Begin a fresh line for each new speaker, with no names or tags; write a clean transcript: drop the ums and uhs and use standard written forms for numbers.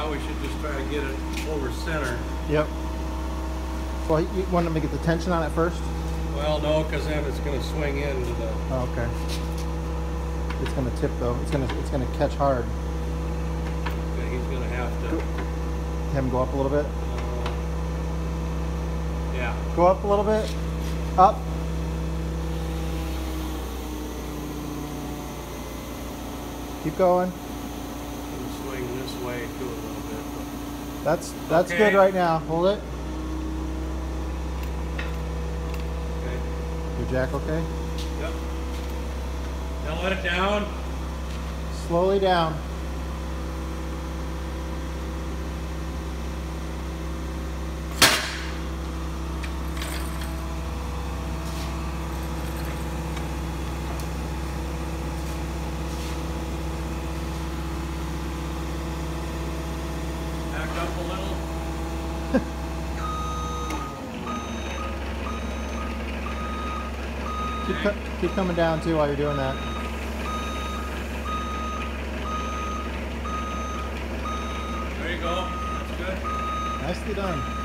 Now we should just try to get it over center.
Yep. Well, you want to make it the tension on it first?
Well, no, because then it's going to swing into the...
Oh, okay. It's going to tip though. It's going to catch hard.
Okay, he's going to have to...
Have him go up a little bit.
Yeah.
Go up a little bit. Up. Keep going.
Swing this way too a little bit.
That's
Okay.
good right now. Hold it.
Okay.
Your jack okay?
Yep. Now let it down.
Slowly down.
Back up a little.
Keep coming down too while you're doing that.
There you go. That's good.
Nicely done.